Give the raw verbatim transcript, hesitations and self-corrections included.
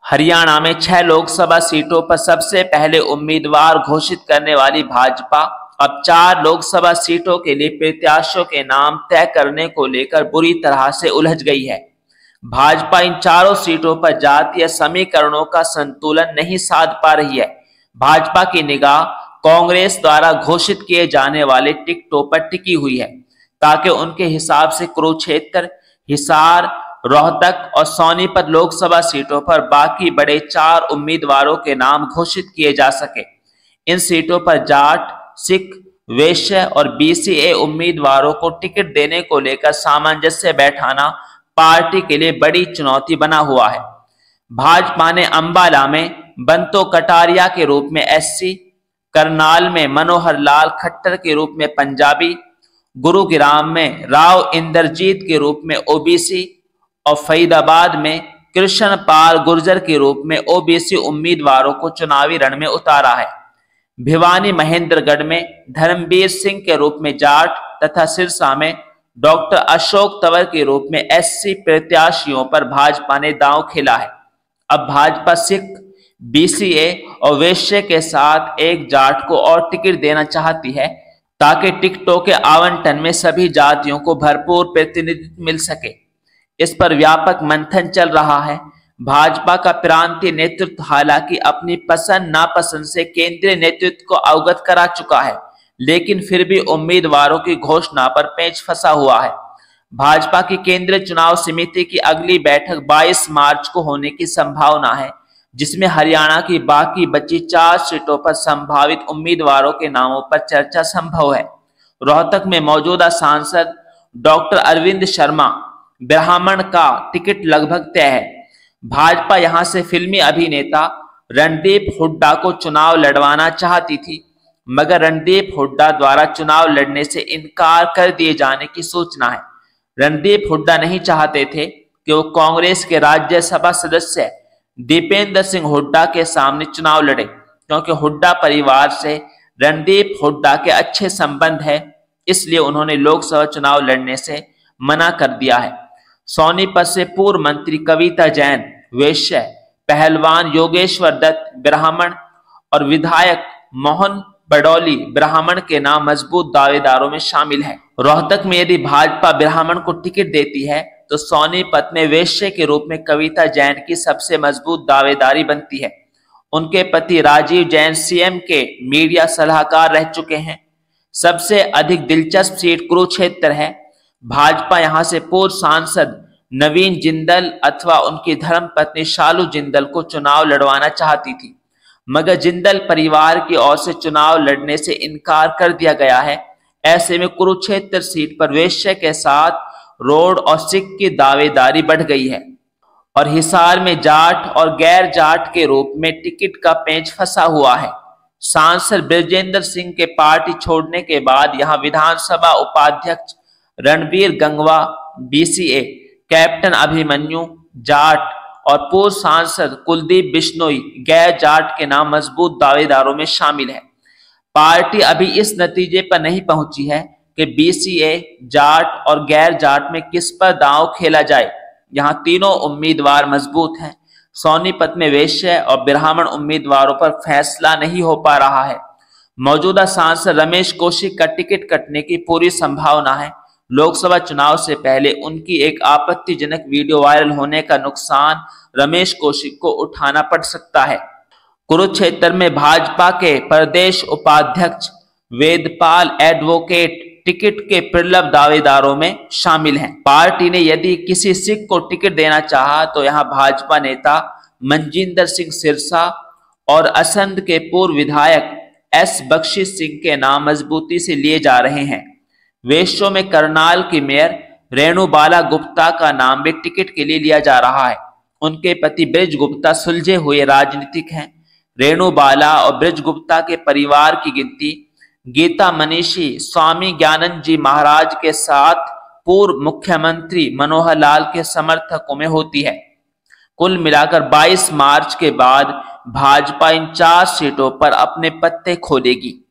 हरियाणा में छह लोकसभा सीटों पर सबसे पहले उम्मीदवार घोषित करने वाली भाजपा अब चार लोकसभा सीटों के लिए प्रत्याशियों के नाम तय करने को लेकर बुरी तरह से उलझ गई है। भाजपा इन चारों सीटों पर जातीय समीकरणों का संतुलन नहीं साध पा रही है। भाजपा की निगाह कांग्रेस द्वारा घोषित किए जाने वाले टिकटों पर टिकी हुई है, ताकि उनके हिसाब से कुरुक्षेत्र, हिसार, रोहतक और सोनीपत लोकसभा सीटों पर बाकी बड़े चार उम्मीदवारों के नाम घोषित किए जा सके। इन सीटों पर जाट, सिख, वैश्य और बीसीए उम्मीदवारों को टिकट देने को लेकर सामंजस्य बैठाना पार्टी के लिए बड़ी चुनौती बना हुआ है। भाजपा ने अंबाला में बंतो कटारिया के रूप में एससी, करनाल में मनोहर लाल खट्टर के रूप में पंजाबी, गुरुग्राम में राव इंद्रजीत के रूप में ओबीसी और फरीदाबाद में कृष्ण पाल गुर्जर के रूप में ओबीसी उम्मीदवारों को चुनावी रण में उतारा है। भिवानी महेंद्रगढ़ में धर्मवीर सिंह के रूप में जाट तथा सिरसा में डॉक्टर अशोक तंवर के रूप में एससी प्रत्याशियों पर भाजपा ने दांव खेला है। अब भाजपा सिख, बीसीए और वैश्य के साथ एक जाट को और टिकट देना चाहती है, ताकि टिकटों के आवंटन में सभी जातियों को भरपूर प्रतिनिधित्व मिल सके। इस पर व्यापक मंथन चल रहा है। भाजपा का प्रांतीय नेतृत्व हालांकि अपनी पसंद नापसंद से केंद्रीय नेतृत्व को अवगत करा चुका है, लेकिन फिर भी उम्मीदवारों की घोषणा पर पेच फंसा हुआ है। भाजपा की केंद्रीय चुनाव समिति की अगली बैठक बाईस मार्च को होने की संभावना है, जिसमें हरियाणा की बाकी बची चार सीटों पर संभावित उम्मीदवारों के नामों पर चर्चा संभव है। रोहतक में मौजूदा सांसद डॉक्टर अरविंद शर्मा ब्राह्मण का टिकट लगभग तय है। भाजपा यहां से फिल्मी अभिनेता रणदीप हुड्डा को चुनाव लड़वाना चाहती थी, मगर रणदीप हुड्डा द्वारा चुनाव लड़ने से इनकार कर दिए जाने की सूचना है। रणदीप हुड्डा नहीं चाहते थे कि वो कांग्रेस के राज्यसभा सदस्य दीपेंद्र सिंह हुड्डा के सामने चुनाव लड़े, क्योंकि हुड्डा परिवार से रणदीप हुड्डा के अच्छे संबंध है, इसलिए उन्होंने लोकसभा चुनाव लड़ने से मना कर दिया है। सोनीपत से पूर्व मंत्री कविता जैन वैश्य, पहलवान योगेश्वर दत्त ब्राह्मण और विधायक मोहन बडौली ब्राह्मण के नाम मजबूत दावेदारों में शामिल हैं। रोहतक में यदि भाजपा ब्राह्मण को टिकट देती है तो सोनीपत में वैश्य के रूप में कविता जैन की सबसे मजबूत दावेदारी बनती है। उनके पति राजीव जैन सीएम के मीडिया सलाहकार रह चुके हैं। सबसे अधिक दिलचस्प सीट कुरुक्षेत्र है। भाजपा यहां से पूर्व सांसद नवीन जिंदल अथवा उनकी धर्मपत्नी शालू जिंदल को चुनाव लड़वाना चाहती थी, मगर जिंदल परिवार की ओर से चुनाव लड़ने से इनकार कर दिया गया है। ऐसे में कुरुक्षेत्र सीट पर वैश्य के साथ रोड और सिख की दावेदारी बढ़ गई है और हिसार में जाट और गैर जाट के रूप में टिकट का पेंच फंसा हुआ है। सांसद ब्रजेंद्र सिंह के पार्टी छोड़ने के बाद यहां विधानसभा उपाध्यक्ष रणवीर गंगवा बीसीए, कैप्टन अभिमन्यु जाट और पूर्व सांसद कुलदीप बिश्नोई गैर जाट के नाम मजबूत दावेदारों में शामिल है। पार्टी अभी इस नतीजे पर नहीं पहुंची है कि बीसीए, जाट और गैर जाट में किस पर दांव खेला जाए। यहां तीनों उम्मीदवार मजबूत हैं। सोनीपत में वैश्य और ब्राह्मण उम्मीदवारों पर फैसला नहीं हो पा रहा है। मौजूदा सांसद रमेश कौशिक का टिकट कटने की पूरी संभावना है। लोकसभा चुनाव से पहले उनकी एक आपत्तिजनक वीडियो वायरल होने का नुकसान रमेश कौशिक को उठाना पड़ सकता है। कुरुक्षेत्र में भाजपा के प्रदेश उपाध्यक्ष वेदपाल एडवोकेट टिकट के प्रबल दावेदारों में शामिल हैं। पार्टी ने यदि किसी सिख को टिकट देना चाहा तो यहां भाजपा नेता मनजिंदर सिंह सिरसा और असंध के पूर्व विधायक एस बख्शीश सिंह के नाम मजबूती से लिए जा रहे हैं। वैश्यों में करनाल की मेयर रेणुबाला गुप्ता का नाम भी टिकट के लिए लिया जा रहा है। उनके पति ब्रिज गुप्ता सुलझे हुए राजनीतिक हैं। रेणुबाला और ब्रिज गुप्ता के परिवार की गिनती गीता मनीषी स्वामी ज्ञानंद जी महाराज के साथ पूर्व मुख्यमंत्री मनोहर लाल के समर्थकों में होती है। कुल मिलाकर बाईस मार्च के बाद भाजपा इन चार सीटों पर अपने पत्ते खोलेगी।